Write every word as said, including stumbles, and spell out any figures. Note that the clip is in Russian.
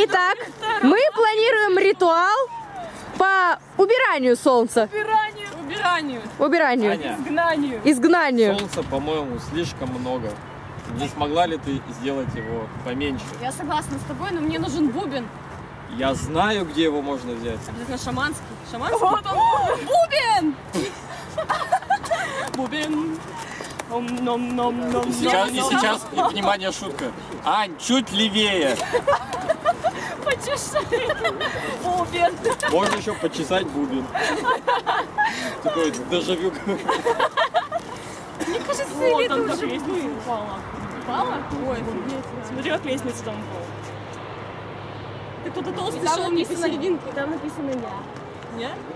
Итак, мы планируем ритуал по убиранию солнца. Убиранию. Убиранию. Убиранию. Аня, Изгнанию. Изгнанию. солнца, по-моему, слишком много. Не смогла ли ты сделать его поменьше? Я согласна с тобой, но мне нужен бубен. Я знаю, где его можно взять. Обязательно шаманский. Шаманский? Вот он. Бубен! Бубен. И сейчас, и сейчас, и, внимание, шутка. Ань, чуть левее. Почеши. Бубен. Можно еще почесать бубен. Такой дежавю. Мне кажется, вот там как лестница упала. Упала? Ой, смотри, как лестница там упала. Ты кто-то толстый шел вниз на серединке. Там написано «я». Нет?